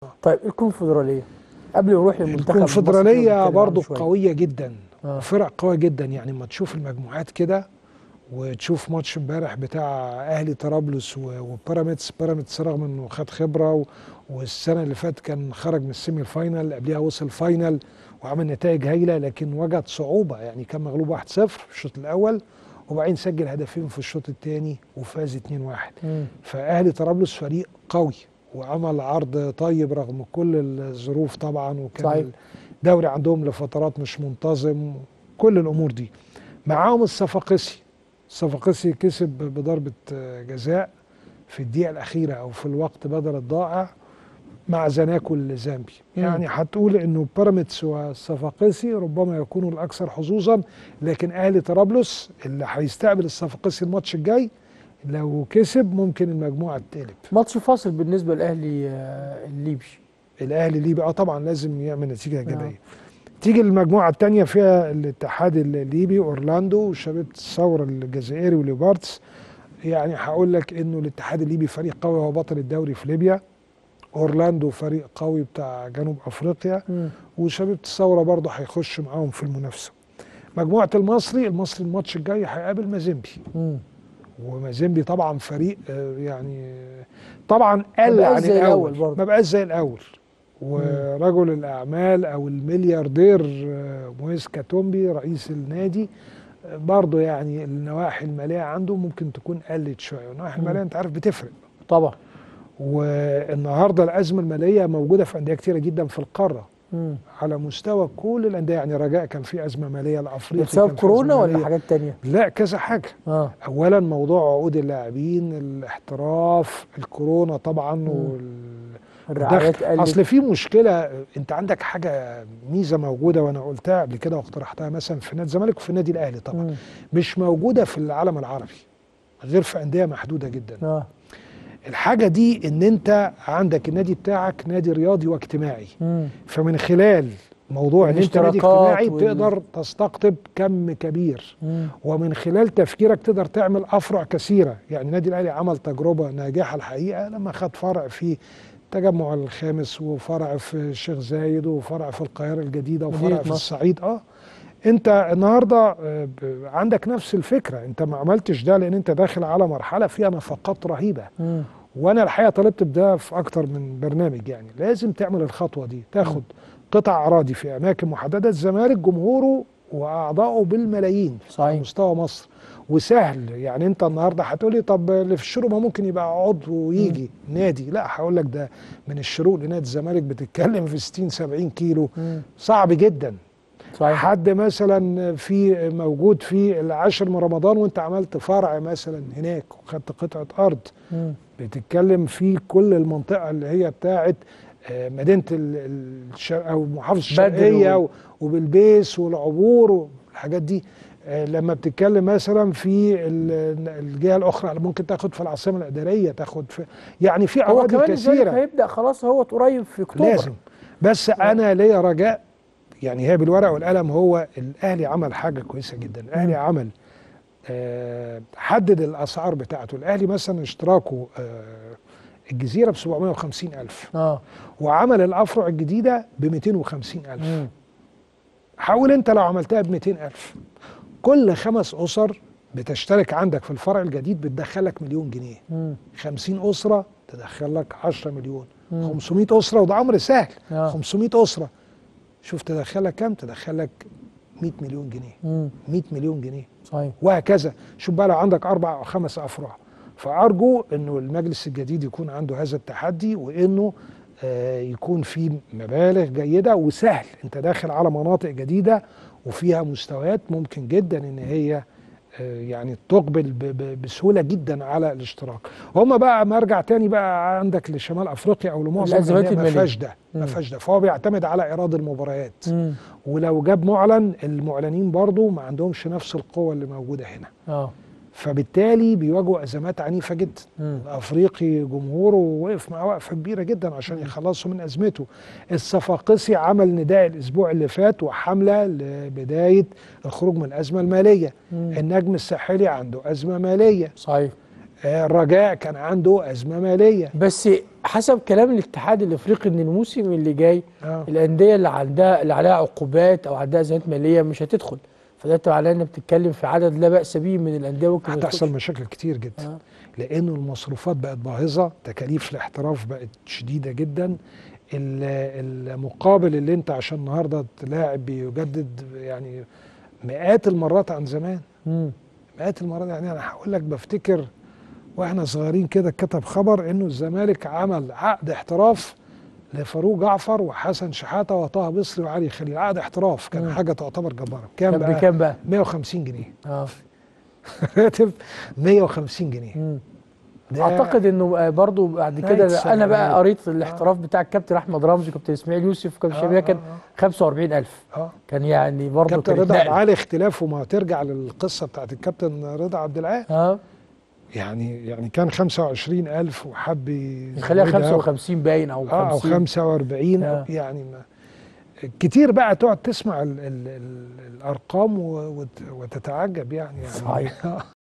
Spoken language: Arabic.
طيب الكونفدراليه قبل ما نروح للمنتخب المصري الكونفدراليه برضو قويه جدا، فرق قويه جدا. يعني لما تشوف المجموعات كده وتشوف ماتش امبارح بتاع اهلي طرابلس وبيراميدز. بيراميدز رغم انه خد خبره والسنه اللي فاتت كان خرج من السيمي الفاينال، قبلها وصل فاينال وعمل نتائج هايله، لكن وجد صعوبه. يعني كان مغلوب 1-0 في الشوط الاول وبعدين سجل هدفين في الشوط الثاني وفاز 2-1. فاهلي طرابلس فريق قوي وعمل عرض طيب رغم كل الظروف طبعا، وكان الدوري عندهم لفترات مش منتظم، كل الامور دي. معاهم الصفاقسي. الصفاقسي كسب بضربه جزاء في الدقيقه الاخيره او في الوقت بدل الضائع مع زناكو الزامبي. يعني هتقول انه بيراميدز والصفاقسي ربما يكونوا الاكثر حظوظا، لكن اهلي طرابلس اللي هيستقبل الصفاقسي الماتش الجاي لو كسب ممكن المجموعه تتقلب. ماتش فاصل بالنسبه للاهلي الليبي. الاهلي الليبي طبعا لازم يعمل نتيجه ايجابيه. تيجي المجموعه الثانيه فيها الاتحاد الليبي، اورلاندو وشباب الثوره الجزائري وليبارتس. يعني هقول لك انه الاتحاد الليبي فريق قوي، هو بطل الدوري في ليبيا. اورلاندو فريق قوي بتاع جنوب افريقيا. وشباب الثوره برضه هيخش معاهم في المنافسه. مجموعه المصري الماتش الجاي هيقابل مازيمبي. ومازيمبي طبعا فريق يعني طبعا قل عن الاول، ما بقاش زي الاول. ورجل الاعمال او الملياردير مويس كاتومبي رئيس النادي برضه يعني النواحي الماليه عنده ممكن تكون قلت شويه، والنواحي الماليه انت عارف بتفرق طبعا. والنهارده الازمه الماليه موجوده في انديه كتيره جدا في القاره على مستوى كل الانديه. يعني رجاء كان في ازمه ماليه، الافريقي بسبب كورونا ولا حاجات تانية؟ لا كذا حاجه. اولا موضوع عقود اللاعبين، الاحتراف، الكورونا طبعا الرعايات قلت. اصل في مشكله، انت عندك حاجه ميزه موجوده وانا قلتها قبل كده واقترحتها مثلا في نادي الزمالك وفي النادي الاهلي طبعا مش موجوده في العالم العربي غير في انديه محدوده جدا. الحاجه دي ان انت عندك النادي بتاعك نادي رياضي واجتماعي، فمن خلال موضوع ان انت نادي اجتماعي تقدر تستقطب كم كبير، ومن خلال تفكيرك تقدر تعمل افرع كثيره. يعني النادي الاهلي عمل تجربه ناجحه الحقيقه لما خد فرع في التجمع الخامس وفرع في الشيخ زايد وفرع في القاهره الجديده وفرع في الصعيد. انت النهارده عندك نفس الفكره، انت ما عملتش ده لان انت داخل على مرحله فيها نفقات رهيبه. وانا الحقيقه طلبت بده في اكتر من برنامج. يعني لازم تعمل الخطوه دي، تاخد قطع اراضي في اماكن محدده. الزمالك جمهوره واعضائه بالملايين على مستوى مصر وسهل. يعني انت النهارده هتقولي طب اللي في الشروق ما ممكن يبقى عضو ويجي نادي. لا هقول لك ده من الشروق لنادي الزمالك بتتكلم في 60-70 كيلو، صعب جدا. صحيح. حد مثلا في موجود في العاشر من رمضان وانت عملت فرع مثلا هناك وخدت قطعه ارض، بتتكلم في كل المنطقه اللي هي بتاعت مدينه او محافظه الشرقيه وبالبيس والعبور والحاجات دي. لما بتتكلم مثلا في الجهه الاخرى ممكن تاخد في العاصمه الاداريه، تاخد في يعني في اراضي كثيره. هيبدا خلاص هو قريب في اكتوبر لازم. بس انا ليا رجاء، يعني هي بالورقه والقلم. هو الاهلي عمل حاجه كويسه جدا. الاهلي عمل حدد الاسعار بتاعته. الاهلي مثلا اشتراكه الجزيره ب 750,000 وعمل الافرع الجديده ب 250,000. حاول انت لو عملتها ب 200,000 كل 5 اسر بتشترك عندك في الفرع الجديد بتدخلك $1,000,000. 50 اسره تدخلك 10 مليون. 500 اسره وده امر سهل. 500 اسره شوف تدخلك كام؟ تدخلك 100 مليون جنيه. 100 مليون جنيه صحيح. وهكذا. شوف بقى لو عندك 4 أو 5 افرع. فارجو انه المجلس الجديد يكون عنده هذا التحدي، وانه يكون في مبالغ جيده وسهل. انت داخل على مناطق جديده وفيها مستويات ممكن جدا ان هي يعني تقبل بسهوله جدا على الاشتراك. هم بقى مرجع تاني بقى عندك لشمال افريقيا او لمعظم الانديه ما فيهاش ده، ما فيهاش ده. فهو بيعتمد على ايراد المباريات. ولو جاب معلن، المعلنين برضو ما عندهمش نفس القوه اللي موجوده هنا. فبالتالي بيواجهوا ازمات عنيفه جدا. الافريقي جمهوره وقف مع وقفه كبيره جدا عشان يخلصوا من ازمته. الصفاقسي عمل نداء الاسبوع اللي فات وحمله لبدايه الخروج من الازمه الماليه. النجم الساحلي عنده ازمه ماليه. صحيح. الرجاء كان عنده ازمه ماليه. بس حسب كلام الاتحاد الافريقي ان الموسم اللي جاي الانديه اللي عليها عقوبات او عندها ازمات ماليه مش هتدخل، فده معناه انك بتتكلم في عدد لا باس به من الانديه ممكن هتحصل مشاكل كتير جدا. لانه المصروفات بقت باهظه، تكاليف الاحتراف بقت شديده جدا، المقابل اللي انت عشان النهارده لاعب بيجدد يعني مئات المرات عن زمان. مئات المرات. يعني انا هقول لك بفتكر واحنا صغيرين كده كتب خبر انه الزمالك عمل عقد احتراف لفاروق جعفر وحسن شحاته وطه بصري وعلي خليل، عقد احتراف كان حاجه تعتبر جباره. كان بكام بقى؟ 150 جنيه. راتب 150 جنيه. اعتقد انه برضو بعد كده انا بقى قريت الاحتراف بتاع الكابتن احمد رمزي، كابتن اسماعيل يوسف، كابتن شبيه، كان 45,000. كان يعني برضو كابتن رضا عبد العال اختلافه ما ترجع للقصه بتاعت الكابتن رضا عبد العال. يعني كان 25,000 وحب يخليها 55 باين او 50 او 45. يعني ما كتير بقى تقعد تسمع الارقام وتتعجب يعني. صحيح.